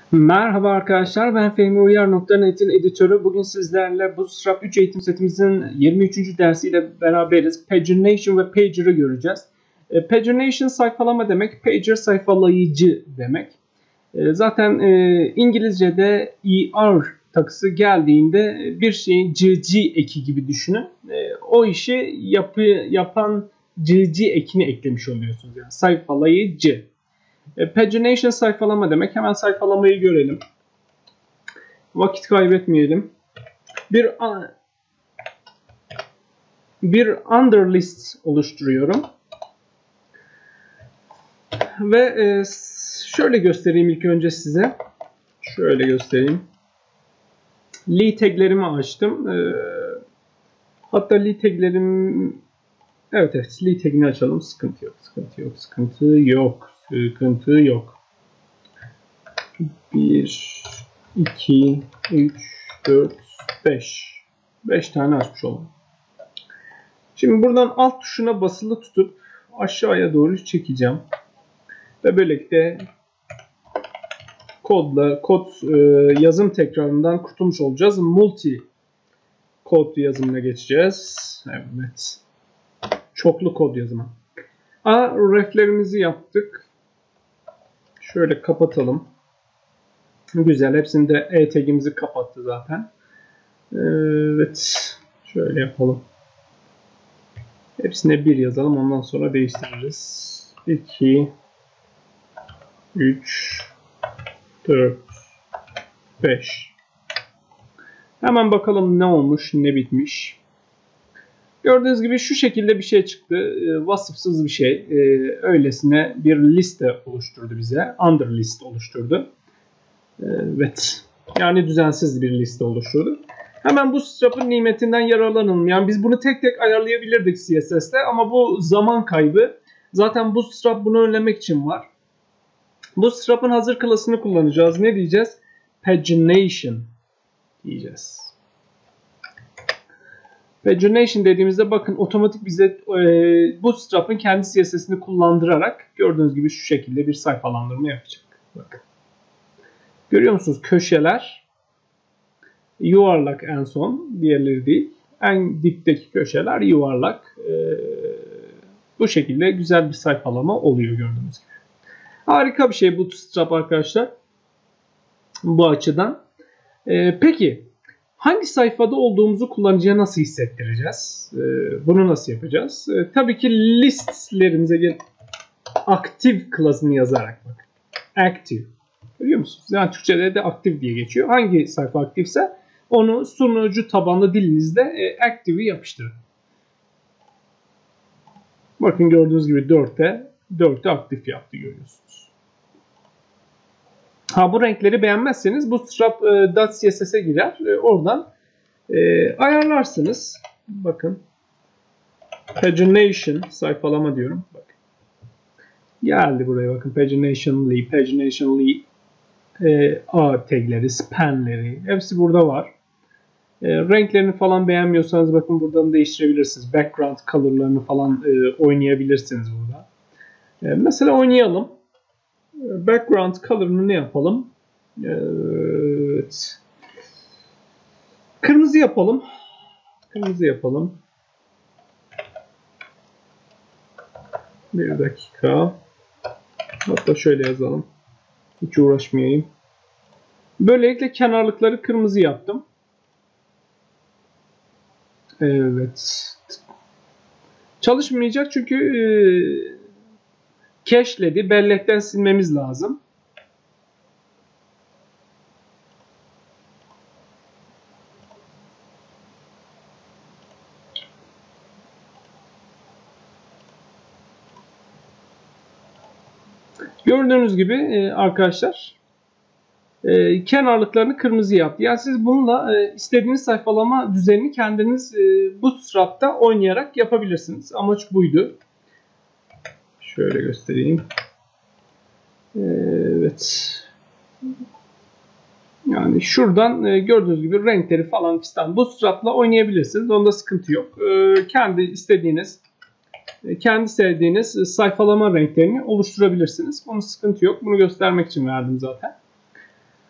Merhaba arkadaşlar, ben Fehmi Uyar.net'in editörü. Bugün sizlerle Bootstrap 3 eğitim setimizin 23. dersiyle beraberiz. Pagination ve Pager'ı göreceğiz. Pagination sayfalama demek, Pager sayfalayıcı demek. Zaten İngilizce'de ER takısı geldiğinde bir şeyin GG eki gibi düşünün. O işi yapan GG ekini eklemiş oluyorsunuz. Yani sayfalayıcı. Pagination sayfalama demek. Hemen sayfalamayı görelim. Vakit kaybetmeyelim. Bir underlist oluşturuyorum. Ve şöyle göstereyim ilk önce size. Şöyle göstereyim. Li taglerimi açtım. Hatta li taglerim... Evet, li tagini açalım. Sıkıntı yok. 1, 2, 3, 4, 5. 5 tane açmış olalım. Şimdi buradan alt tuşuna basılı tutup aşağıya doğru çekeceğim. Ve böylelikle kod yazım tekrarından kurtulmuş olacağız. Multi kod yazımına geçeceğiz. Evet. Çoklu kod yazımı. Reflerimizi yaptık. Şöyle kapatalım. Güzel. Hepsinde e-tag'imizi kapattı zaten. Evet. Şöyle yapalım. Hepsine 1 yazalım. Ondan sonra değiştiririz. 2 3 4 5. Hemen bakalım ne olmuş, ne bitmiş. Gördüğünüz gibi şu şekilde bir şey çıktı. Vasıfsız bir şey. Öylesine bir liste oluşturdu bize. Underlist oluşturdu. Evet. Yani düzensiz bir liste oluşturdu. Hemen Bootstrap'ın nimetinden yararlanalım. Yani biz bunu tek tek ayarlayabilirdik CSS'te ama bu zaman kaybı. Zaten Bootstrap bunu önlemek için var. Bootstrap'ın hazır klasını kullanacağız. Ne diyeceğiz? Pagination diyeceğiz. Pagination dediğimizde bakın otomatik bize Bootstrap'ın kendi CSS'ini kullandırarak gördüğünüz gibi şu şekilde bir sayfalandırma yapacak. Bakın. Görüyor musunuz? Köşeler yuvarlak en son. Diğerleri değil. En dipteki köşeler yuvarlak. Bu şekilde güzel bir sayfalama oluyor gördüğünüz gibi. Harika bir şey Bootstrap arkadaşlar. Bu açıdan. Peki hangi sayfada olduğumuzu kullanıcıya nasıl hissettireceğiz? Bunu nasıl yapacağız? Tabii ki listlerimize aktif klasını yazarak bakın. Active. Görüyor musunuz? Yani Türkçe'de de aktif diye geçiyor. Hangi sayfa aktifse onu sunucu tabanlı dilinizde active'i yapıştırın. Bakın gördüğünüz gibi 4'te aktif yaptı görüyorsunuz. Bu renkleri beğenmezseniz Bootstrap.css'e girer. Oradan ayarlarsınız. Bakın. Pagination sayfalama diyorum. Bakın. Geldi buraya bakın. Pagination A tagleri, spanleri hepsi burada var. Renklerini falan beğenmiyorsanız bakın buradan değiştirebilirsiniz. Background color'larını falan oynayabilirsiniz burada. Mesela oynayalım. Background color'ını ne yapalım? Evet. Kırmızı yapalım. Bir dakika. Hatta şöyle yazalım. Hiç uğraşmayayım. Böylelikle kenarlıkları kırmızı yaptım. Evet. Çalışmayacak çünkü cache'ledi. Bellekten silmemiz lazım. Gördüğünüz gibi arkadaşlar kenarlıklarını kırmızı yaptı. Yani siz bununla istediğiniz sayfalama düzenini kendiniz Bootstrap'ta oynayarak yapabilirsiniz. Amaç buydu. Şöyle göstereyim. Evet. Yani şuradan gördüğünüz gibi renkleri falan fistan Bootstrap'la oynayabilirsiniz. Onda sıkıntı yok. Kendi sevdiğiniz sayfalama renklerini oluşturabilirsiniz. Bunun sıkıntı yok. Bunu göstermek için verdim zaten.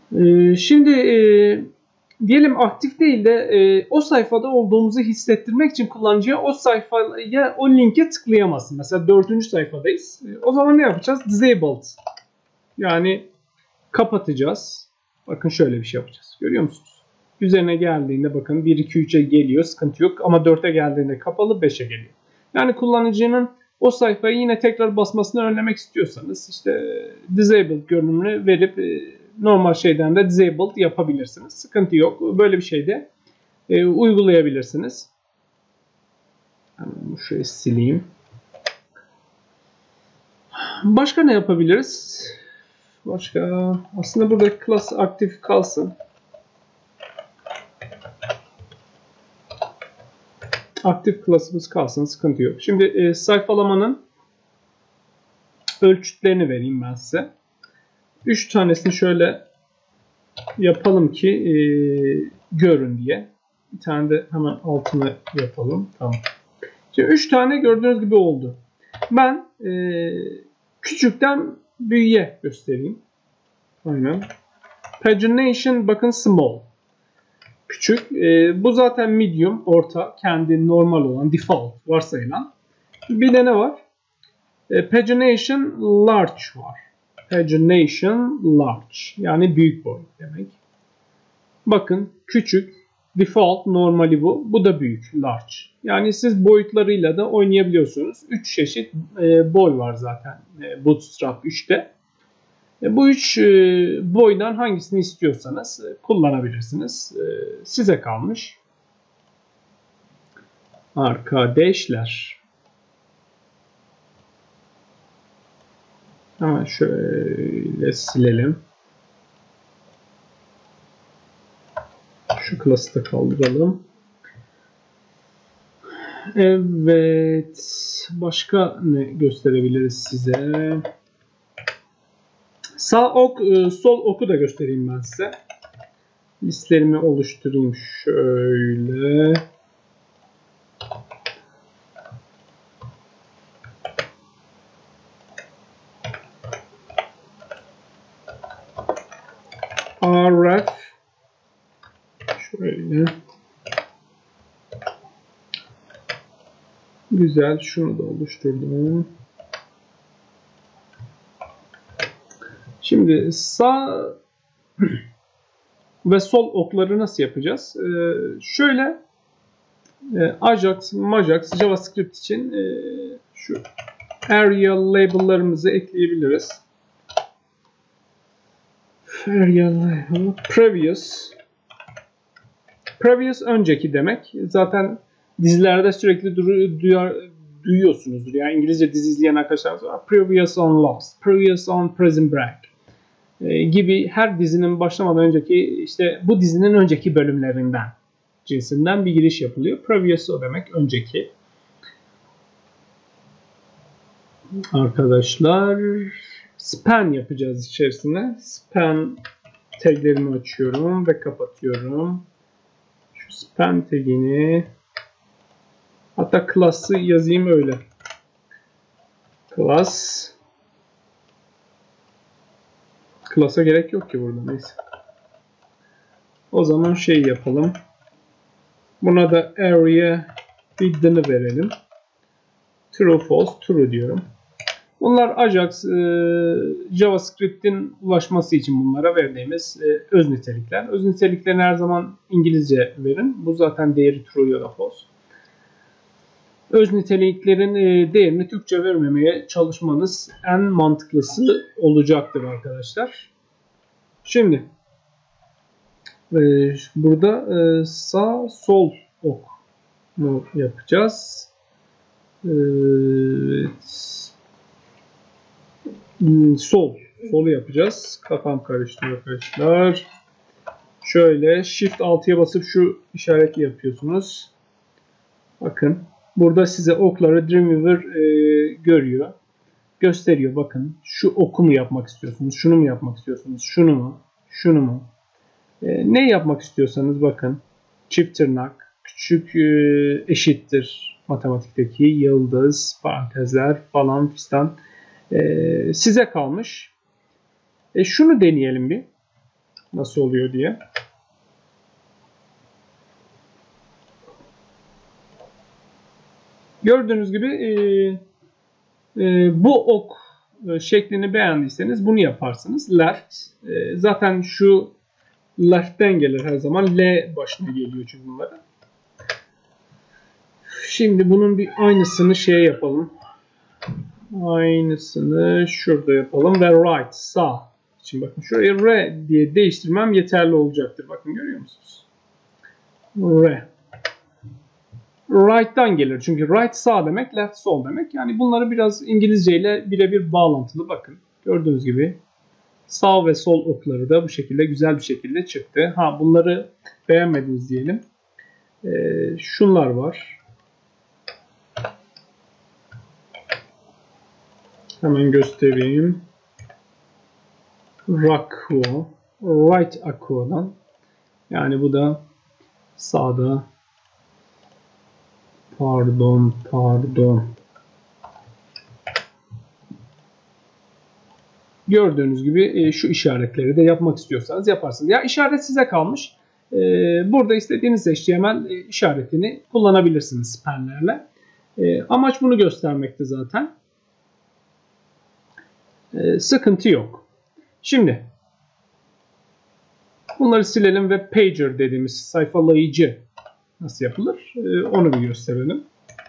Şimdi diyelim aktif değil de o sayfada olduğumuzu hissettirmek için kullanıcıya o sayfaya, o linke tıklayamasın. Mesela 4. sayfadayız. O zaman ne yapacağız? Disabled. Yani kapatacağız. Bakın şöyle bir şey yapacağız. Görüyor musunuz? Üzerine geldiğinde bakın 1, 2, 3'e geliyor. Sıkıntı yok. Ama 4'e geldiğinde kapalı, 5'e geliyor. Yani kullanıcının o sayfayı yine tekrar basmasını önlemek istiyorsanız işte disabled görünümünü verip normal şeyden de disabled yapabilirsiniz. Sıkıntı yok. Böyle bir şey de uygulayabilirsiniz. Hemen şurayı sileyim. Başka ne yapabiliriz? Başka aslında burada class aktif kalsın. Aktif class'ımız kalsın. Sıkıntı yok. Şimdi sayfalamanın ölçütlerini vereyim ben size. 3 tanesini şöyle yapalım ki görün diye. Bir tane de hemen altına yapalım. Tamam. Şimdi 3 tane gördüğünüz gibi oldu. Ben küçükten büyüğe göstereyim. Aynen. Pagination bakın small. Küçük. Bu zaten medium, orta, kendi normal olan, default varsayılan. Bir de ne var? Pagination large var. Pagination large. Yani büyük boy demek. Bakın küçük, default normali bu. Bu da büyük, large. Yani siz boyutlarıyla da oynayabiliyorsunuz. 3 çeşit boy var zaten Bootstrap 3'te. Bu 3 boydan hangisini istiyorsanız kullanabilirsiniz. Size kalmış. Arkadaşlar. Hemen şöyle silelim. Şu klası da kaldıralım. Evet. Başka ne gösterebiliriz size? Sağ ok, sol oku da göstereyim ben size. Listlerimi oluşturayım şöyle. Ref şöyle. Güzel. Şunu da oluşturdum. Şimdi sağ ve sol okları nasıl yapacağız? Şöyle Ajax, Majax, JavaScript için şu area label'larımızı ekleyebiliriz. Area label, previous önceki demek. Zaten dizilerde sürekli duyuyorsunuzdur. Yani İngilizce dizi izleyen arkadaşlar var. Previous on Lost, previous on Prison Break gibi her dizinin başlamadan önceki işte bu dizinin önceki bölümlerinden cinsinden bir giriş yapılıyor. Previous o demek önceki. Arkadaşlar span yapacağız içerisine. Span taglerimi açıyorum ve kapatıyorum. Şu span tagini hatta class'ı yazayım öyle. Class'a gerek yok ki burada. Neyse. O zaman şey yapalım. Buna da area width'ını verelim. True false true diyorum. Bunlar Ajax JavaScript'in ulaşması için bunlara verdiğimiz öz nitelikler. Öz niteliklerini her zaman İngilizce verin. Bu zaten değeri true ya da false. Öz niteliklerin değerini Türkçe vermemeye çalışmanız en mantıklısı olacaktır arkadaşlar. Şimdi burada sağ sol ok mu yapacağız? Solu yapacağız. Kafam karıştı arkadaşlar. Şöyle Shift 6'ya basıp şu işareti yapıyorsunuz. Bakın. Burada size okları Dreamweaver görüyor. Gösteriyor. Bakın. Şu oku mu yapmak istiyorsunuz? Şunu mu yapmak istiyorsunuz? Şunu mu? Şunu mu? Ne yapmak istiyorsanız bakın. Çift tırnak. Küçük eşittir. Matematikteki yıldız, parantezler falan fistan. Size kalmış. Şunu deneyelim bir. nasıl oluyor diye. Gördüğünüz gibi bu ok şeklini beğendiyseniz bunu yaparsınız. Left. Zaten şu left'ten gelir her zaman. L başına geliyor çünkü bunları. Şimdi bunun bir aynısını yapalım. Aynısını şurada yapalım ve right, sağ. Şimdi bakın şuraya R diye değiştirmem yeterli olacaktır. Bakın görüyor musunuz? R. Right'tan gelir. Çünkü right sağ demek, left sol demek. Yani bunları biraz İngilizce ile birebir bağlantılı. Bakın gördüğünüz gibi sağ ve sol okları da bu şekilde güzel bir şekilde çıktı. Bunları beğenmediniz diyelim. Şunlar var. Hemen göstereyim. Aqua, right aqua'dan. Yani bu da sağda. Pardon. Gördüğünüz gibi şu işaretleri de yapmak istiyorsanız yaparsınız. Ya işaret size kalmış. Burada istediğiniz HTML işaretini kullanabilirsiniz penlerle. Amaç bunu göstermekti zaten. Sıkıntı yok. Şimdi bunları silelim ve pager dediğimiz sayfalayıcı nasıl yapılır onu bir gösterelim.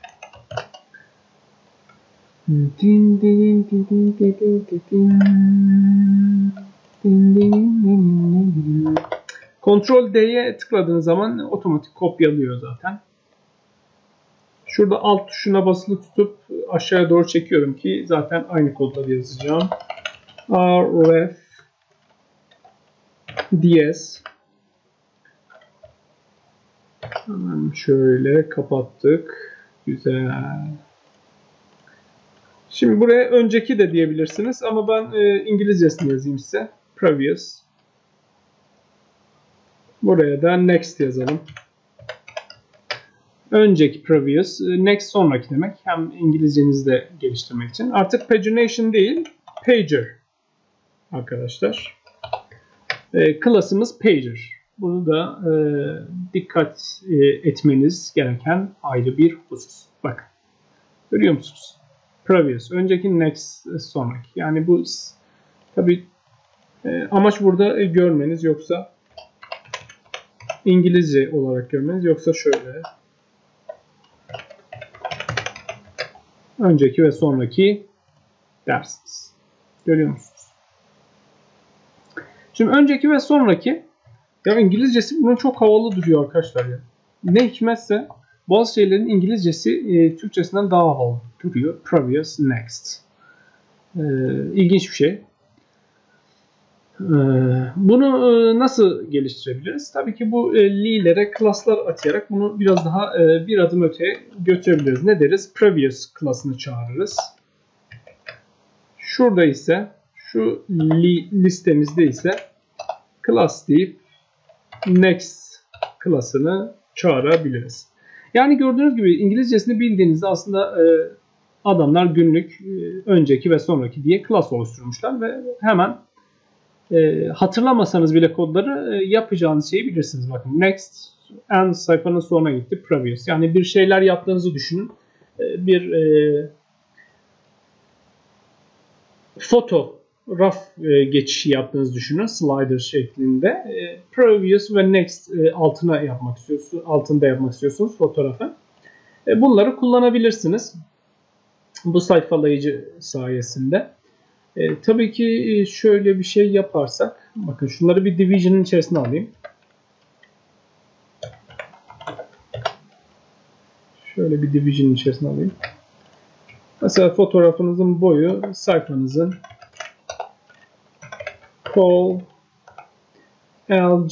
Ctrl D'ye tıkladığınız zaman otomatik kopyalıyor zaten. Şurada alt tuşuna basılı tutup aşağıya doğru çekiyorum ki zaten aynı kodları yazacağım. ref ds. Hemen şöyle kapattık. Güzel. Şimdi buraya önceki de diyebilirsiniz ama ben İngilizcesini yazayım size. Previous. Buraya da next yazalım. Önceki previous, next sonraki demek. Hem İngilizcenizi de geliştirmek için. Artık pagination değil, pager arkadaşlar. Klasımız pager. Bunu da dikkat etmeniz gereken ayrı bir husus. Bakın. Görüyor musunuz? Previous, önceki, next, sonraki. Yani bu tabii amaç burada görmeniz, yoksa İngilizce olarak görmeniz, yoksa şöyle önceki ve sonraki dersiniz. Görüyor musunuz? Şimdi önceki ve sonraki, ya İngilizcesi bunun çok havalı duruyor arkadaşlar ya. Ne hikmetse bazı şeylerin İngilizcesi Türkçesinden daha havalı duruyor. Previous, next. İlginç bir şey. Bunu nasıl geliştirebiliriz? Tabii ki bu li'lere klaslar atayarak bunu biraz daha bir adım öteye götürebiliriz. Ne deriz? Previous klasını çağırırız. Şurada ise şu listemizde ise class deyip next klasını çağırabiliriz. Yani gördüğünüz gibi İngilizcesini bildiğinizde aslında adamlar günlük önceki ve sonraki diye class oluşturmuşlar ve hemen hatırlamasanız bile kodları yapacağınız şeyi bilirsiniz. Bakın next and sayfanın sonuna gitti previous. Yani bir şeyler yaptığınızı düşünün. Bir fotoğraf geçişi yaptığınızı düşünün. Slider şeklinde. Previous ve next altında yapmak istiyorsunuz fotoğrafı. Bunları kullanabilirsiniz. Bu sayfalayıcı sayesinde. Tabii ki şöyle bir şey yaparsak, bakın şunları bir division'ın içerisine alayım. Şöyle bir division'ın içerisine alayım. Mesela fotoğrafınızın boyu sayfanızın col lg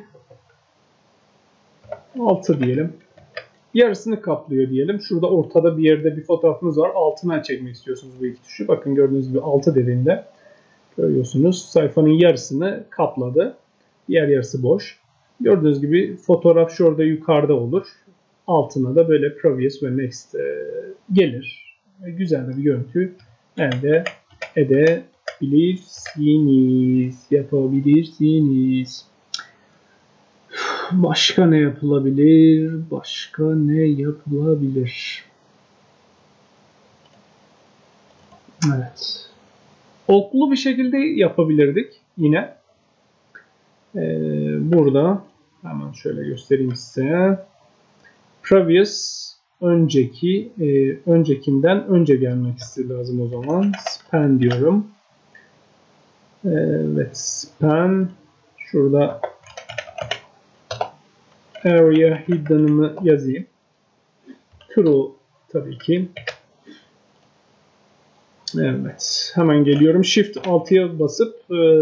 6 diyelim. Yarısını kaplıyor diyelim. Şurada ortada bir yerde bir fotoğrafınız var. Altına çekmek istiyorsunuz bu iki tuşu. Bakın gördüğünüz gibi 6 dediğinde görüyorsunuz sayfanın yarısını kapladı. Diğer yarısı boş. Gördüğünüz gibi fotoğraf şurada yukarıda olur. Altına da böyle previous ve next gelir. Güzel de bir görüntü elde Yapabilirsiniz. Başka ne yapılabilir? Evet. Oklu bir şekilde yapabilirdik yine. Burada hemen şöyle göstereyim size. Previous öncekinden önce gelmek lazım o zaman. Span diyorum. Evet, span. Şurada area hidden'ımı yazayım. True tabii ki. Evet, hemen geliyorum. Shift 6'ya basıp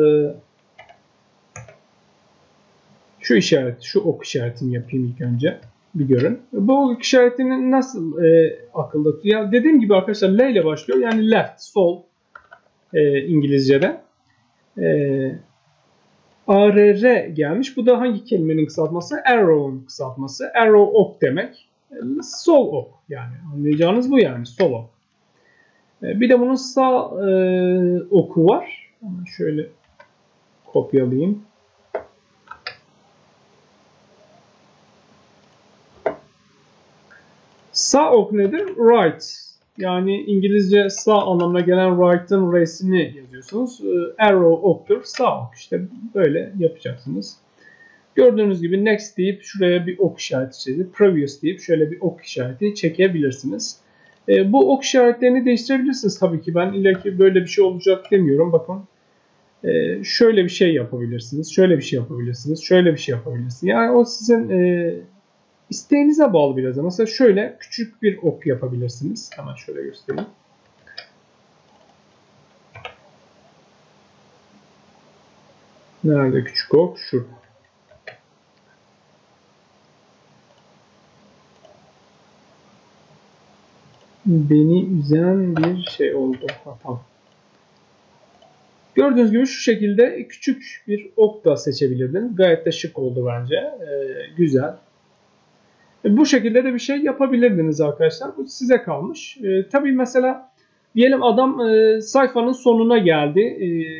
şu ok işaretini yapayım ilk önce. Bir görün. Bu ok işaretini nasıl akılda tutuyor? Ya dediğim gibi arkadaşlar L ile başlıyor. Yani left, sol İngilizce'de. ARR gelmiş. Bu da hangi kelimenin kısaltması? Arrow'un kısaltması. Arrow ok demek. Sol ok yani. Anlayacağınız bu yani. Sol ok. Bir de bunun sağ oku var. Hemen şöyle kopyalayayım. Sağ ok nedir? Right. Yani İngilizce sağ anlamına gelen right'ın R'sini yazıyorsunuz. Arrow oktur. Sağ ok. İşte böyle yapacaksınız. Gördüğünüz gibi next deyip şuraya bir ok işareti çizip previous deyip şöyle bir ok işareti çekebilirsiniz. Bu ok işaretlerini değiştirebilirsiniz tabii ki. Ben illaki böyle bir şey olacak demiyorum. Bakın şöyle bir şey yapabilirsiniz. Şöyle bir şey yapabilirsiniz. Şöyle bir şey yapabilirsiniz. Yani o sizin isteğinize bağlı biraz. Mesela şöyle küçük bir ok yapabilirsiniz. Hemen şöyle göstereyim. Nerede küçük ok? Şurada. Beni üzen bir şey oldu. Tamam. Gördüğünüz gibi şu şekilde küçük bir ok da seçebilirdiniz. Gayet de şık oldu bence. Güzel. Bu şekilde de bir şey yapabilirdiniz arkadaşlar. Bu size kalmış. Tabii mesela diyelim adam sayfanın sonuna geldi.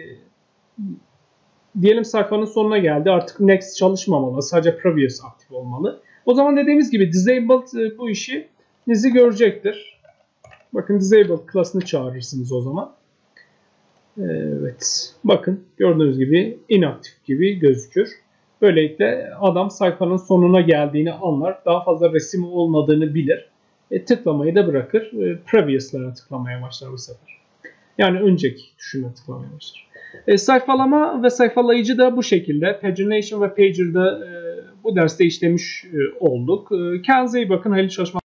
Diyelim sayfanın sonuna geldi. Artık next çalışmamalı. Sadece previous aktif olmalı. O zaman dediğimiz gibi disabled bu işinizi görecektir. Bakın disabled klasını çağırırsınız o zaman. Evet. Bakın gördüğünüz gibi inaktif gibi gözükür. Böylelikle adam sayfanın sonuna geldiğini anlar. Daha fazla resim olmadığını bilir. Tıklamayı da bırakır. Previous'lara tıklamaya başlar bu sefer. Yani önceki tuşuna tıklamaya başlar. Sayfalama ve sayfalayıcı da bu şekilde. Pagination ve Pager'da bu derste işlemiş olduk. Kendinize iyi bakın. Hayırlı çalışmalar.